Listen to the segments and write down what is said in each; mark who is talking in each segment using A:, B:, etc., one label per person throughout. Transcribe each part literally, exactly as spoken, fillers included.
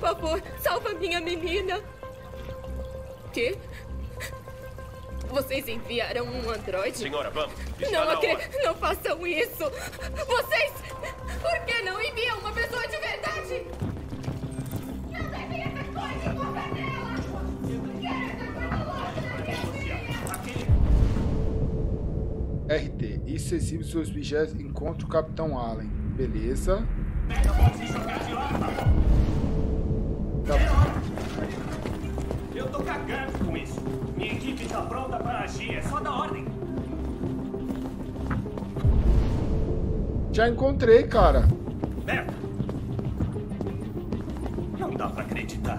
A: favor, salva minha menina. Quê? Vocês enviaram um androide?
B: Senhora, vamos. Está
A: Não
B: na
A: acredito.
B: hora.
A: Não façam isso. Vocês... Por que não enviam uma pessoa de verdade? Não devem essa coisa em boca dela. Quero essa coisa logo da minha filha.
C: R T. Isso exibe seus objetos. Encontre o Capitão Allen. Beleza. Tá.
B: Eu tô cagando com isso. Minha equipe tá pronta pra agir. É só dar ordem.
C: Já encontrei, cara.
B: Merda. Não dá pra acreditar.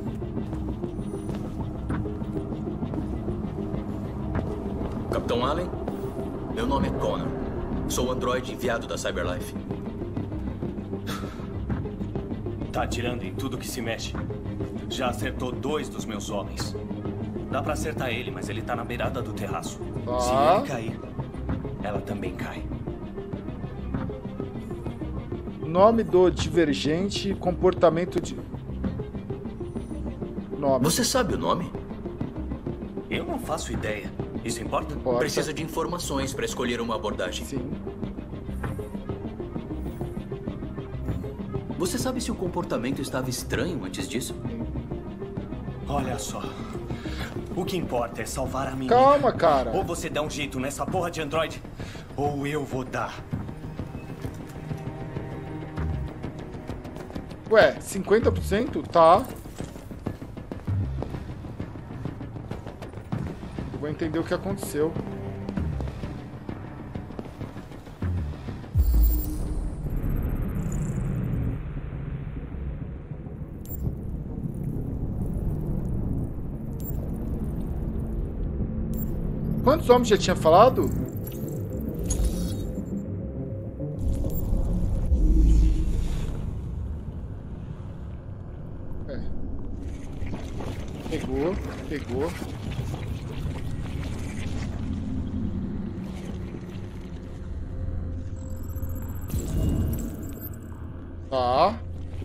D: Capitão Allen, meu nome é Connor. Sou o androide enviado da Cyberlife.
B: Tá atirando em tudo que se mexe. Já acertou dois dos meus homens. Dá pra acertar ele, mas ele tá na beirada do terraço.
C: Tá.
B: Se ele cair, ela também cai.
C: Nome do divergente, comportamento de... Nome.
D: Você sabe o nome?
B: Eu não faço ideia. Isso importa?
C: Importa.
D: Precisa de informações para escolher uma abordagem.
C: Sim.
D: Você sabe se o comportamento estava estranho antes disso?
B: Olha só. O que importa é salvar a menina.
C: Calma, cara.
B: Ou você dá um jeito nessa porra de androide, ou eu vou dar.
C: Ué, cinquenta por cento? Tá. Eu vou entender o que aconteceu. Quantos homens já tinha falado? É. Pegou, pegou. Tá.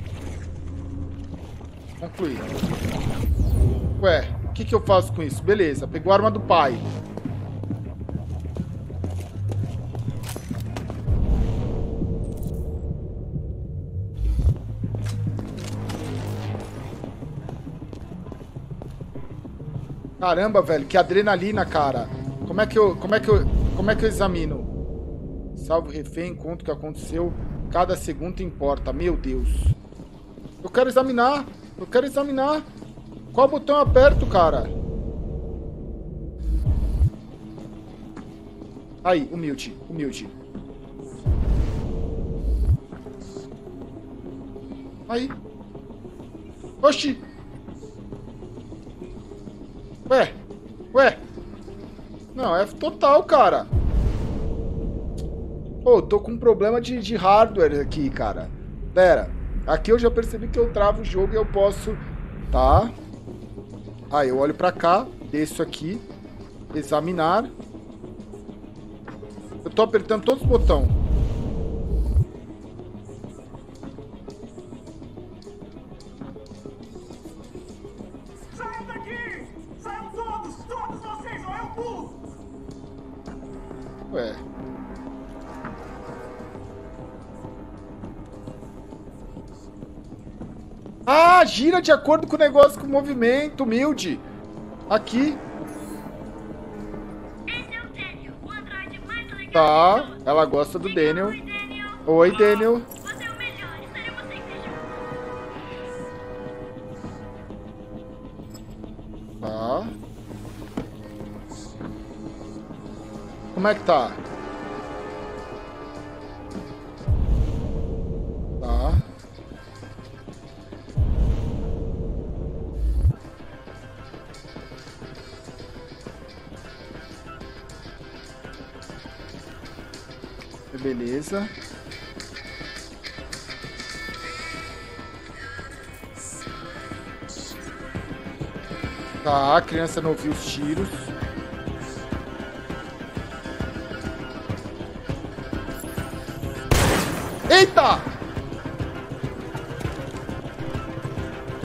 C: Concluí. Ué, o que que eu faço com isso? Beleza, pegou a arma do pai. Caramba, velho, que adrenalina, cara. Como é que eu, como é que eu, como é que eu examino? Salvo refém, conto o que aconteceu. Cada segundo importa, meu Deus. Eu quero examinar, eu quero examinar. Qual botão eu aperto, cara? Aí, humilde, humilde. Aí. Oxi. Ué, ué. Não, é total, cara. Pô, tô com um problema de, de hardware aqui, cara. Pera, aqui eu já percebi que eu travo o jogo e eu posso... Tá. Aí eu olho pra cá, desço aqui, examinar. Eu tô apertando todos os botões.
B: Saiam daqui! Saiam todos! Todos vocês! Ou eu pulo!
C: Ué. Ah, gira de acordo com o negócio, com o movimento, humilde. Aqui.
E: Esse é o Daniel, o androide mais legal.
C: Tá, ela gosta do Daniel.
E: Oi, Daniel.
C: Oi, Daniel.
E: Você é o melhor, estaremos sempre juntos.
C: Tá. Como é que tá? Tá. Beleza. Tá, a criança não ouviu os tiros. Eita!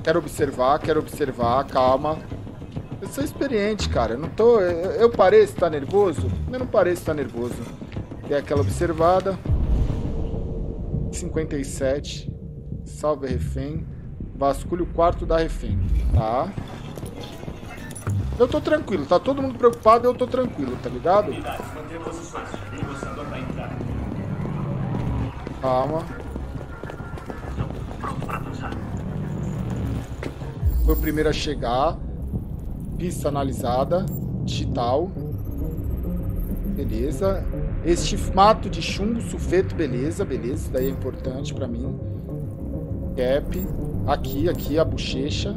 C: Quero observar, quero observar, calma. Eu sou experiente, cara. Eu não tô. Eu, eu pareço estar nervoso? Eu não pareço estar nervoso. Tem aquela observada. cinquenta e sete. Salve a refém. Vasculho o quarto da refém. Tá. Eu tô tranquilo, tá todo mundo preocupado, eu tô tranquilo, tá ligado?
B: Manter posições. O negociador vai entrar.
C: Calma. Foi o primeiro a chegar. Pista analisada. Digital. Beleza. Estigmato de chumbo, sulfeto, beleza, beleza. Isso daí é importante pra mim. Cap. Aqui, aqui, a bochecha.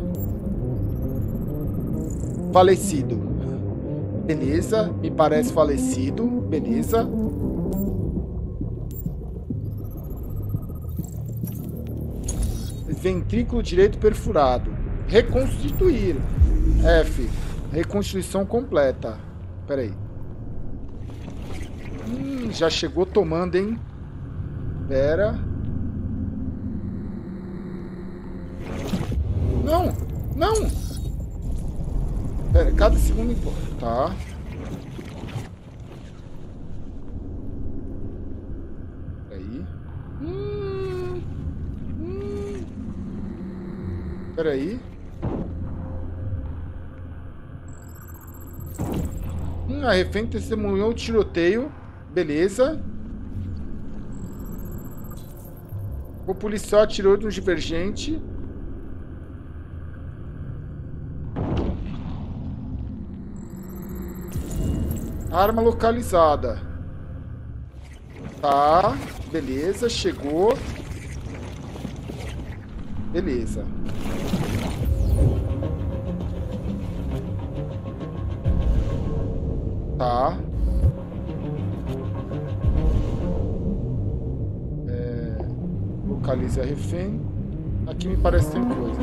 C: Falecido. Beleza. Me parece falecido. Beleza. Ventrículo direito perfurado. Reconstituir. F. Reconstituição completa. Pera aí. Hum, já chegou tomando, hein? Pera. Não! Não! Pera, cada segundo importa. Tá. Peraí. Hum. Hum. Peraí. Hum, a refém testemunhou o tiroteio. Beleza. O policial atirou de um divergente. Arma localizada. Tá. Beleza, chegou. Beleza. Tá. É, localize a refém. Aqui me parece que tem coisa.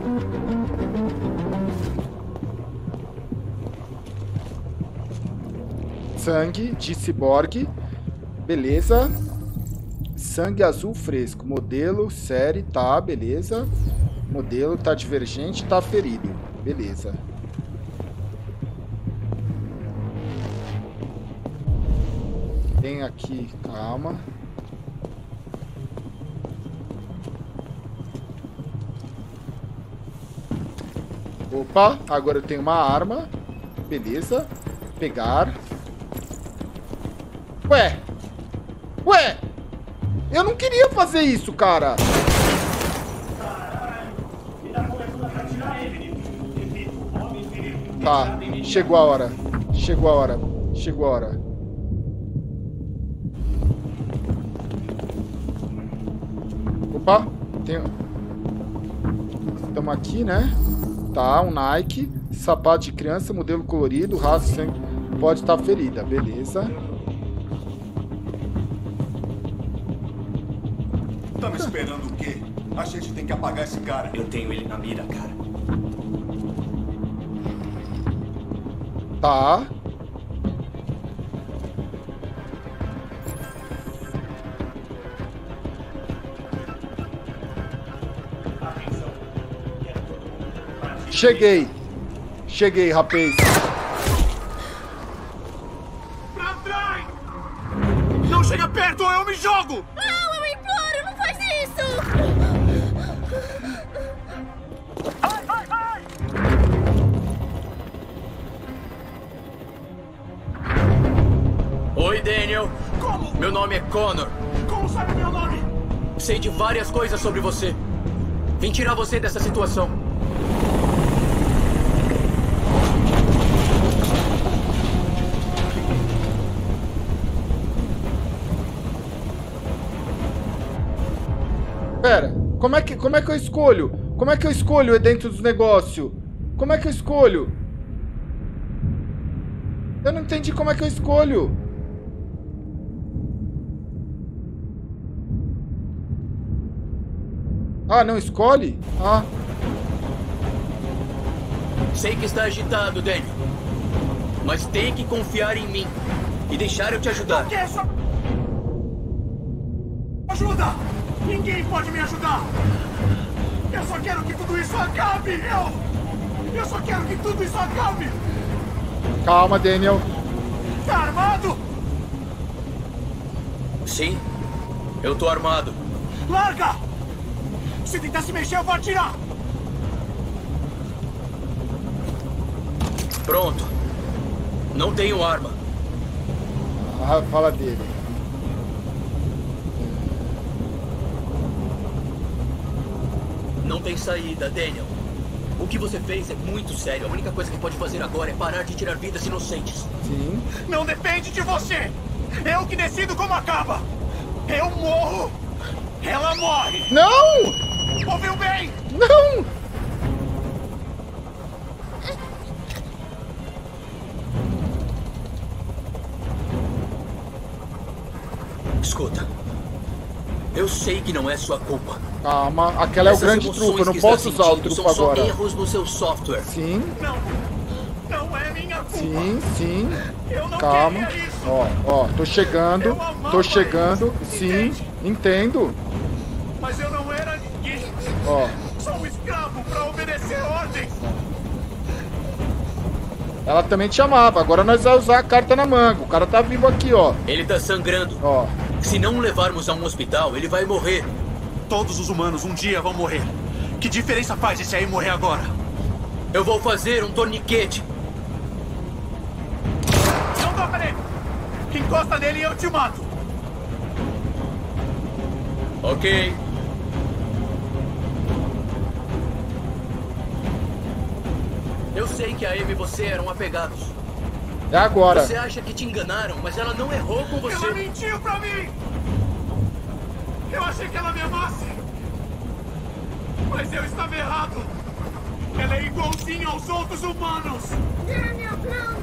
C: Sangue de ciborgue. Beleza. Sangue azul fresco. Modelo, série, tá, beleza. Modelo tá divergente, tá ferido. Beleza. Tem aqui, calma. Opa, agora eu tenho uma arma. Beleza. Pegar. Ué. Ué. Eu não queria fazer isso, cara. Tá, chegou a hora. Chegou a hora. Chegou a hora. Opa, tem... Estamos aqui, né? Tá, um Nike. Sapato de criança, modelo colorido. Raça sangue. Pode estar ferida, beleza.
F: Tá me esperando o quê? A gente tem que apagar esse cara.
B: Eu tenho ele na mira, cara.
C: Tá. Cheguei. Cheguei, rapaz.
F: Pra trás! Não chega perto ou eu me jogo!
A: Não, eu imploro, não faz isso!
F: Ai, ai, ai!
D: Oi, Daniel.
F: Como?
D: Meu nome é Connor.
F: Como sabe meu nome?
D: Sei de várias coisas sobre você. Vim tirar você dessa situação.
C: Pera, como é que, como é que eu escolho? Como é que eu escolho dentro dos negócios? Como é que eu escolho? Eu não entendi como é que eu escolho. Ah, não escolhe? Ah.
D: Sei que está agitado, Daniel. Mas tem que confiar em mim e deixar eu te ajudar.
F: Que é só... Ajuda! Ninguém pode me ajudar! Eu só quero que tudo isso acabe! Eu... Eu só quero que tudo isso acabe!
C: Calma, Daniel.
F: Tá armado?
D: Sim, eu tô armado.
F: Larga! Se tentar se mexer, eu vou atirar!
D: Pronto. Não tenho arma.
C: Ah, fala dele.
D: Não tem saída, Daniel. O que você fez é muito sério. A única coisa que pode fazer agora é parar de tirar vidas inocentes.
C: Sim.
F: Não depende de você! Eu que decido como acaba! Eu morro! Ela morre!
C: Não!
F: Ouviu bem?
C: Não!
D: Escuta. Eu sei que não é sua culpa.
C: Calma, aquela é o
D: Essas
C: grande
D: emoções
C: truque, eu não
D: que está
C: posso usar o
D: sentindo
C: truque
D: são só
C: agora.
D: erros no seu software.
C: Sim,
F: Não! Não é minha culpa!
C: sim, sim.
F: Eu não
C: Calma.
F: queria isso!
C: Ó, ó, tô chegando,
F: Eu amava
C: tô chegando.
F: eles,
C: Sim,
F: entende?
C: entendo.
F: Mas eu não era ninguém!
C: Ó,
F: Sou um escravo pra obedecer ordens!
C: ela também te amava. Agora nós vamos usar a carta na manga. O cara tá vivo aqui, ó.
D: Ele tá sangrando.
C: Ó,
D: Se não o levarmos a um hospital, ele vai morrer.
F: Todos os humanos um dia vão morrer. Que diferença faz esse aí morrer agora?
D: Eu vou fazer um torniquete.
F: Não toca nele! Encosta nele e eu te mato!
D: Ok. Eu sei que a Amy e você eram apegados.
C: é agora.
D: Você acha que te enganaram, mas ela não errou com
F: Ela
D: você.
F: mentiu pra mim! Eu achei que ela me amasse! Mas eu estava errado! Ela é igualzinha aos outros humanos!
E: Daniel, não!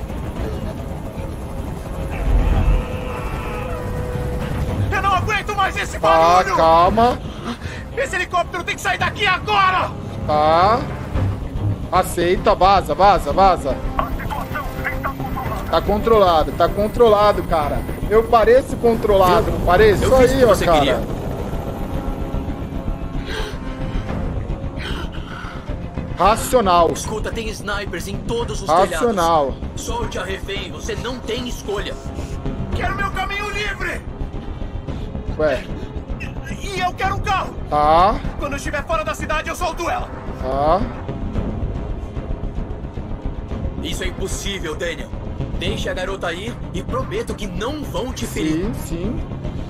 F: Eu não aguento mais esse
C: Tá,
F: barulho!
C: calma.
F: Esse helicóptero tem que sair daqui agora!
C: Tá. Aceita, vaza, vaza, vaza. Tá controlado, tá controlado, cara. Eu pareço controlado, não pareço?
D: Eu
C: Isso
D: fiz o
C: aí,
D: que
C: ó,
D: você
C: cara.
D: queria.
C: Racional.
D: Escuta, tem snipers em todos os
C: Racional.
D: telhados. Solte a refém, você não tem escolha.
F: Quero meu caminho livre!
C: Ué,
F: E eu quero um carro!
C: tá,
F: Quando eu estiver fora da cidade, eu solto ela!
C: tá.
D: Isso é impossível, Daniel. Deixe a garota ir e prometo que não vão te ferir.
C: Sim, sim.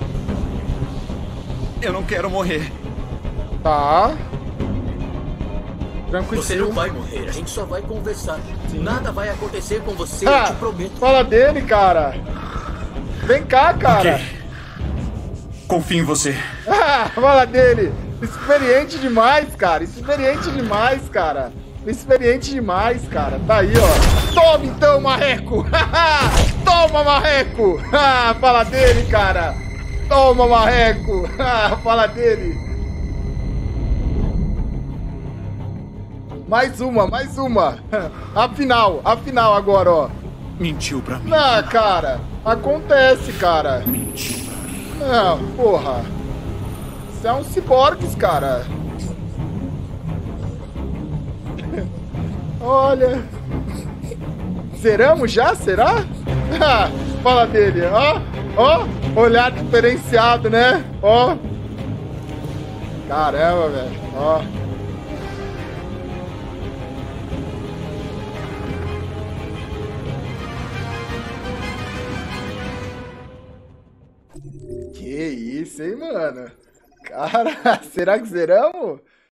F: Eu não quero morrer.
C: Tá. Tranquilo.
D: Você não vai morrer, a gente só vai conversar.
C: Sim.
D: Nada vai acontecer com você,
C: Ah,
D: eu te prometo.
C: fala dele, cara. Vem cá, cara.
F: Ok. Confio em você.
C: Ah, fala dele. Experiente demais, cara. Experiente demais, cara. Experiente demais, cara. Tá aí, ó. Toma então, marreco. Toma, marreco. Ah, fala dele, cara. Toma, marreco. Ah, fala dele. Mais uma, mais uma. A final, a final agora, ó.
F: Mentiu pra mim.
C: Ah, cara. Acontece, cara.
F: Mentiu.
C: Não, porra. São ciborgues, cara. Olha. Zeramos já? Será? Ah, fala dele, ó. Ó, olhar diferenciado, né? Ó. Caramba, velho. Ó. Que isso, hein, mano? Cara, será que zeramos?